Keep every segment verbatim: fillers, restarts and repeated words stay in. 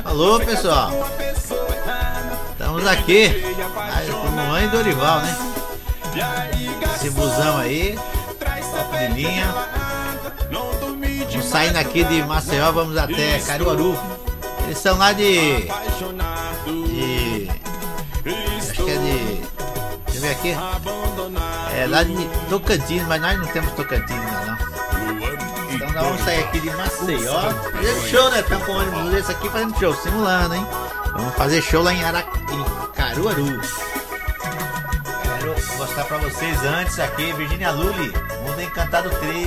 Alô, pessoal. Estamos aqui com Luan e Dorival, né? Esse busão aí, top de linha. Vamos saindo aqui de Maceió, vamos até Caruaru. Eles são lá de... de acho que é de... deixa eu ver aqui. É lá de Tocantins, mas nós não temos Tocantins ainda não. Então nós vamos sair aqui de Maceió, fazendo show, né? Estamos com o ônibus desse aqui fazendo show, simulando, hein? Vamos fazer show lá em, Ara... em Caruaru. Quero mostrar pra vocês antes aqui, Virgínia Lully, Mundo Encantado três.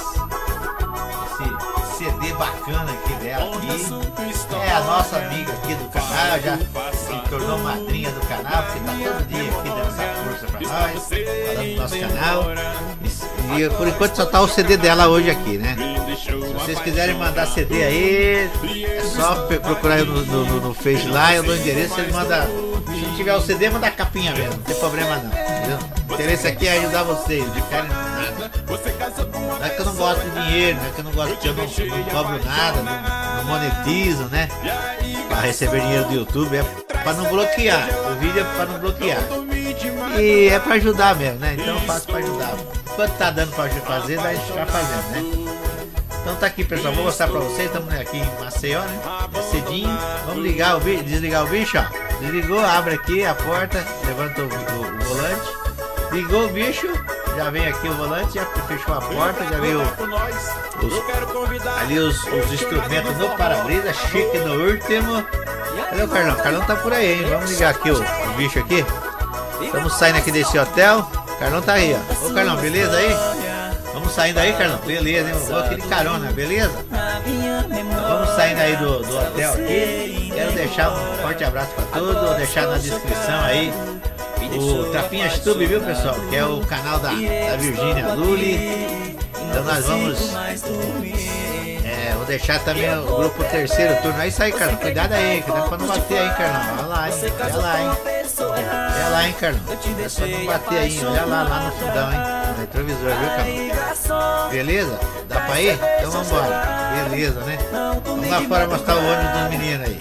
Esse C D bacana aqui dela aqui. É a nossa amiga aqui do canal, já se tornou madrinha do canal, porque tá todo dia aqui dando essa força pra nós, falando do nosso canal. E, e por enquanto só tá o C D dela hoje aqui, né? Se vocês quiserem mandar C D aí, é só procurar no, no, no, no Face lá, eu dou o endereço, ele manda. Se não tiver o C D, manda a capinha mesmo, não tem problema não, entendeu? O interesse aqui é ajudar vocês, de ficarem nada. Não é que eu não gosto de dinheiro, não é que eu não gosto de eu não, não cobro nada, não, não monetizo, né? Pra receber dinheiro do YouTube, é pra não bloquear, o vídeo é pra não bloquear. E é pra ajudar mesmo, né? Então eu faço pra ajudar. Quanto tá dando pra fazer, vai ficar fazendo, né? Então tá aqui, pessoal, vou mostrar pra vocês, estamos aqui em Maceió, né? É cedinho, vamos ligar o bicho, desligar o bicho, ó. Desligou, abre aqui a porta, levanta o, o, o volante, ligou o bicho, já vem aqui o volante, já fechou a porta, já veio os, ali os, os instrumentos no para-brisa, chique no último. Cadê o Carlão? O Carlão tá por aí, hein? Vamos ligar aqui o, o bicho aqui. Estamos saindo aqui desse hotel, o Carlão tá aí, ó. Ô Carlão, beleza aí? Vamos saindo aí, Carlão? Beleza, hein? Eu vou aqui de carona, beleza? Então, vamos saindo aí do, do hotel aqui. Quero deixar um forte abraço pra todos. Vou deixar na descrição aí o Trapinhas Tube, viu, pessoal? Que é o canal da, da Virgínia Lully. Então nós vamos... É, vou deixar também o grupo Terceiro Turno. É isso aí, Carlão. Cuidado aí, cuidado pra não bater aí, Carlão. Olha lá, hein? Olha lá, hein? Olha lá, hein, Carlão. É só não bater aí, olha lá, lá no fundão, hein? No retrovisor, viu, Carlão? Beleza? Dá pra ir? Então vamos embora. Beleza, né? Vamos lá fora mostrar o ônibus do menino aí.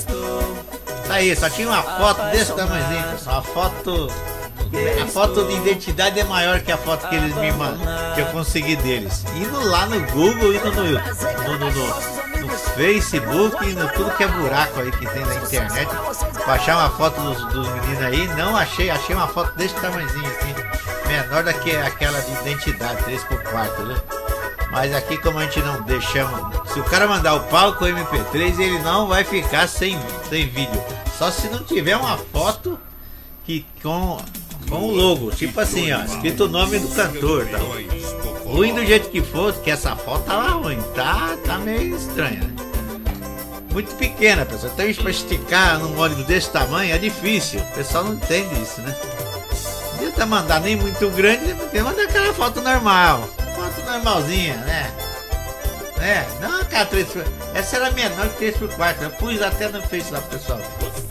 Tá aí, só tinha uma foto desse tamanhozinho, pessoal. A foto... A foto de identidade é maior que a foto que eles me mandam, que eu consegui deles. Indo lá no Google, indo no, no, no, no, no Facebook, no tudo que é buraco aí que tem na internet, pra achar uma foto dos, dos meninos aí, não achei, achei uma foto desse tamanhozinho assim, menor do que aquela de identidade, três por quatro, viu? Mas aqui como a gente não deixamos, se o cara mandar o palco M P três, ele não vai ficar sem, sem vídeo, só se não tiver uma foto que com... com o logo, tipo assim, ó, escrito o nome do cantor, tá? Ruim do jeito que for, que essa foto tá lá ruim, tá, tá meio estranha, né? Muito pequena, pessoal. Então pra esticar num ônibus desse tamanho é difícil, o pessoal não entende isso, né? Não adianta mandar nem muito grande, nem muito... manda aquela foto normal, foto normalzinha, né? É, não aquela três por... essa era menor que três por quatro, eu pus até no Face lá pro pessoal.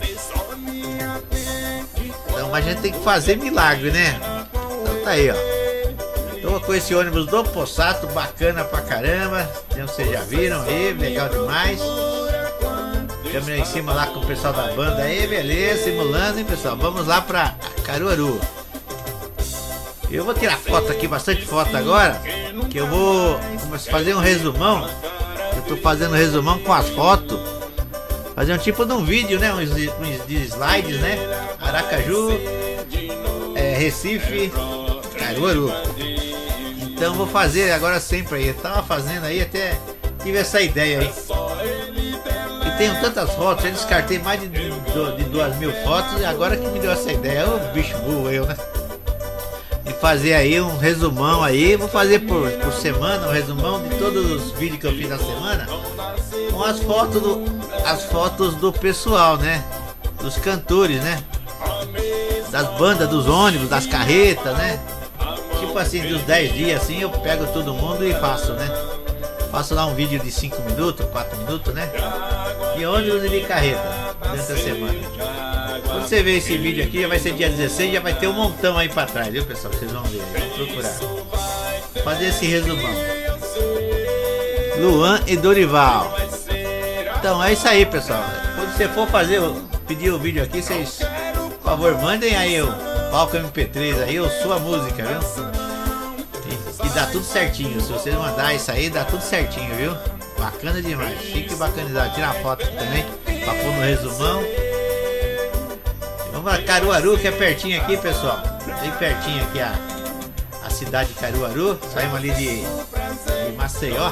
Então a gente tem que fazer milagre, né? Então tá aí, ó. Tô com esse ônibus do Possato, bacana pra caramba. Então vocês já viram aí, legal demais. Câmera em cima lá com o pessoal da banda aí, beleza, simulando, hein, pessoal? Vamos lá pra Caruaru. Eu vou tirar foto aqui, bastante foto agora, que eu vou fazer um resumão. Eu tô fazendo um resumão com as fotos. Fazer um tipo de um vídeo, né? Uns, uns de slides, né? Aracaju, é, Recife, Caruaru. Então vou fazer agora sempre aí. Eu tava fazendo aí, até tive essa ideia aí. E tenho tantas fotos, eu descartei mais de, de, de duas mil fotos. E agora que me deu essa ideia, ô bicho burro eu, né? De fazer aí um resumão aí. Vou fazer por, por semana um resumão de todos os vídeos que eu fiz na semana. Com as fotos do, as fotos do pessoal, né? Dos cantores, né? Das bandas, dos ônibus, das carretas, né? Tipo assim, dos dez dias assim, eu pego todo mundo e faço, né? Faço lá um vídeo de cinco minutos, quatro minutos, né? De ônibus e de carreta durante a semana. Quando você ver esse vídeo aqui, já vai ser dia dezesseis, já vai ter um montão aí pra trás, viu, pessoal? Vocês vão ver aí, vão procurar. Vou fazer esse resumão. Luan e Dorival. Então é isso aí, pessoal. você for fazer, pedir o vídeo aqui, vocês, por favor, mandem aí o palco M P três aí, ou sua música, viu? E, e dá tudo certinho, se vocês mandarem isso aí, dá tudo certinho, viu? Bacana demais, chique e bacanizado. Tira a foto aqui também, pra pôr no resumão. Vamos lá, Caruaru, que é pertinho aqui, pessoal. Bem pertinho aqui a, a cidade de Caruaru. Saímos ali de, de Maceió.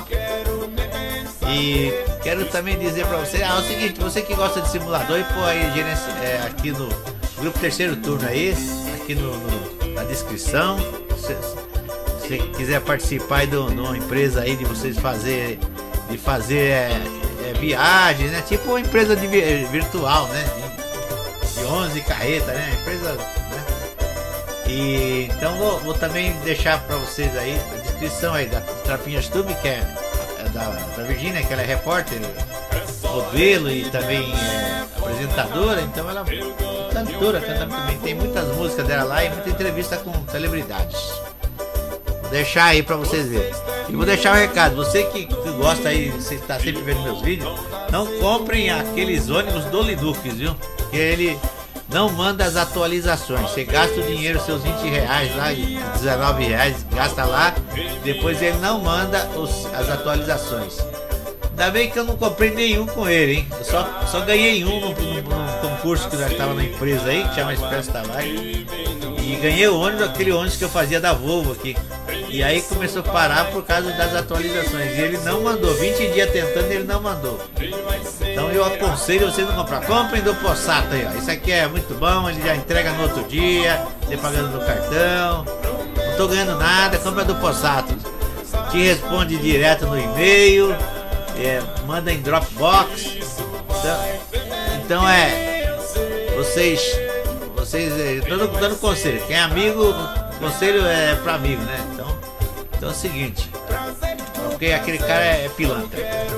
E quero também dizer pra você, ah, é o seguinte, você que gosta de simulador, e pô aí é, aqui no grupo Terceiro Turno aí, aqui no, no, na descrição. Se você quiser participar aí de uma empresa aí de vocês fazer, de fazer é, é, viagens, né? Tipo uma empresa de, virtual, né? De, de onze carretas, né? Empresa, né? E então vou, vou também deixar pra vocês aí a descrição aí da Trapinhas Tube, que é Da, da Virgínia, que ela é repórter, modelo e também é, apresentadora, então ela é cantora, canta também, tem muitas músicas dela lá e muita entrevista com celebridades. Vou deixar aí pra vocês verem. E vou deixar um recado, você que, que gosta aí, você está sempre vendo meus vídeos, não comprem aqueles ônibus do Linux, viu? Que ele não manda as atualizações. Você gasta o dinheiro, seus vinte reais lá, dezenove reais, gasta lá, depois ele não manda os, as atualizações. Ainda bem que eu não comprei nenhum com ele, hein? Eu só, só ganhei um no, no, no concurso que já estava na empresa aí, que chama Expresso Tavares. E ganhei o ônibus, aquele ônibus que eu fazia da Volvo aqui. E aí começou a parar por causa das atualizações. E ele não mandou, vinte dias tentando, ele não mandou. Então eu aconselho vocês não comprar. Comprem do Possato aí, ó. Isso aqui é muito bom, ele já entrega no outro dia, você pagando no cartão. Não tô ganhando nada, compra do Possato. Te responde direto no e-mail, é, manda em Dropbox. Então, então é, vocês, vocês, tô dando, dando conselho. Quem é amigo, conselho é pra amigo, né? Então, então é o seguinte, porque aquele cara é, é pilantra.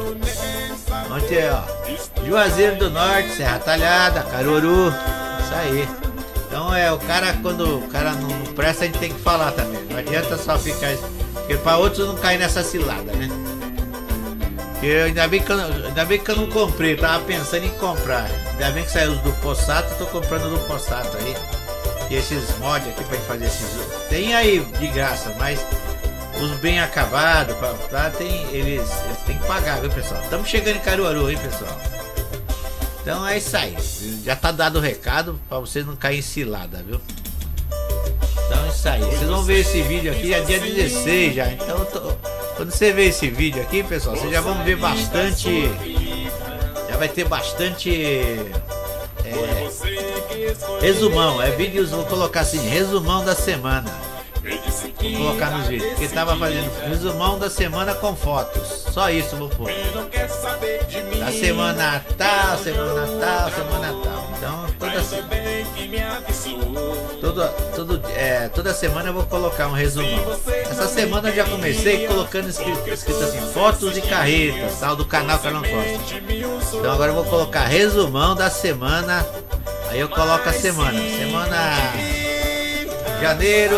Ontem, ó, Juazeiro do Norte, Serra Talhada, Caruaru, isso aí. Então é, o cara, quando o cara não presta, a gente tem que falar também. Não adianta só ficar, porque para outros não cair nessa cilada, né? Porque ainda bem que eu, ainda bem que eu não comprei, eu tava pensando em comprar. Ainda bem que saiu os do Possato, eu tô comprando do Possato aí. E esses mods aqui pra gente fazer esses. Tem aí de graça, mas os bem acabados, pra, pra, tem, eles, eles têm que pagar, viu, pessoal? Estamos chegando em Caruaru, hein, pessoal? Então é isso aí. Já tá dado o recado pra vocês não caírem em cilada, viu? Então é isso aí. Vocês vão ver esse vídeo aqui, é dia dezesseis já. Então eu tô, quando você ver esse vídeo aqui, pessoal, vocês já vão ver bastante. Já vai ter bastante. É, resumão, é vídeos, vou colocar assim, resumão da semana. Vou colocar nos vídeos, porque tava fazendo resumão da semana com fotos. Só isso vou pôr. Da semana tal, semana tal, semana tal. Então toda toda, todo, é, toda semana eu vou colocar um resumão. Essa semana eu já comecei colocando escrito, escrito assim, fotos e carretas, tal, do canal Carlão Costa. Então agora eu vou colocar resumão da semana. Aí eu coloco a semana. Semana janeiro,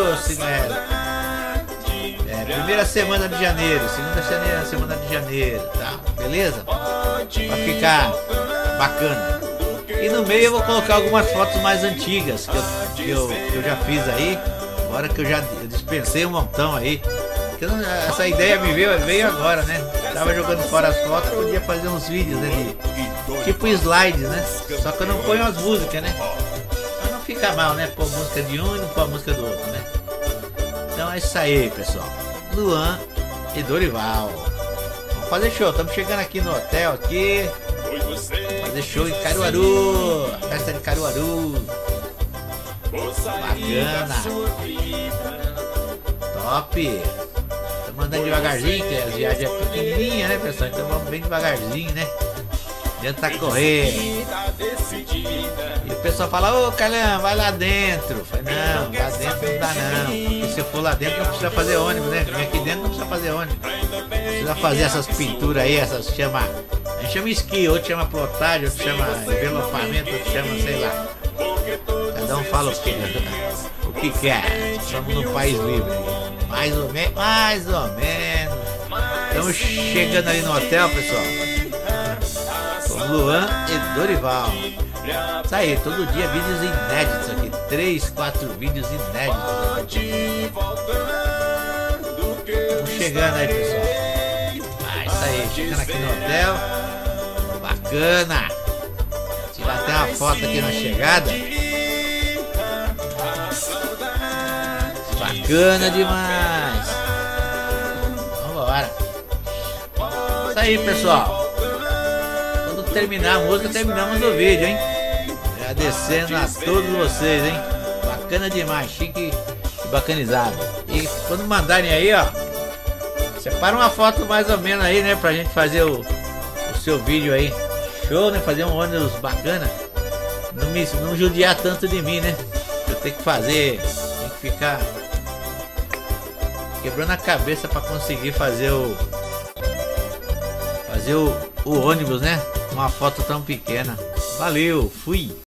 é, é, primeira semana de janeiro, segunda semana, semana de janeiro, tá? Beleza? Vai ficar bacana. E no meio eu vou colocar algumas fotos mais antigas que eu, que eu, que eu já fiz aí. Agora que eu já dispensei um montão aí. Não, essa ideia me veio, veio agora, né? Tava jogando fora as fotos, podia fazer uns vídeos, né? De, tipo slides, né? Só que eu não ponho as músicas, né? Pra não ficar mal, né? Pôr música de um e não pôr a música do outro, né? Então é isso aí, pessoal. Luan e Dorival. Vamos fazer show. Estamos chegando aqui no hotel aqui. Fazer show em Caruaru. A festa de Caruaru. Bacana. Top. Tô mandando devagarzinho, que a viagem é pequenininha, né, pessoal? Então vamos bem devagarzinho, né? Adianta correr. E o pessoal fala, ô Carlão, vai lá dentro. Eu falei, não, lá dentro não dá não. Porque se eu for lá dentro não precisa fazer ônibus, né? Vem aqui dentro não precisa fazer ônibus. Precisa fazer essas pinturas aí, essas chama. A gente chama esqui, outro chama plotagem, outro chama envelopamento, outro chama, sei lá. Cada um fala o que, o que quer. Estamos no país livre. Mais ou menos, mais ou menos. Estamos chegando ali no hotel, pessoal. com Luan e Dorival. Isso aí, todo dia vídeos inéditos aqui. Três, quatro vídeos inéditos aqui. Vamos chegando aí, pessoal. Ah, isso aí, chegando aqui no hotel. Bacana. Tirar até uma foto aqui na chegada. Bacana demais. Vambora. Isso aí, pessoal. Quando terminar a música, terminamos o vídeo, hein? Agradecendo a todos vocês, hein? Bacana demais, chique e bacanizado. E quando mandarem aí, ó, separa uma foto mais ou menos aí, né? Pra gente fazer o, o seu vídeo aí. Show, né? Fazer um ônibus bacana. Não me não judiar tanto de mim, né? Eu tenho que fazer, tem que ficar quebrando a cabeça pra conseguir fazer o fazer o, o ônibus, né? Uma foto tão pequena. Valeu, fui!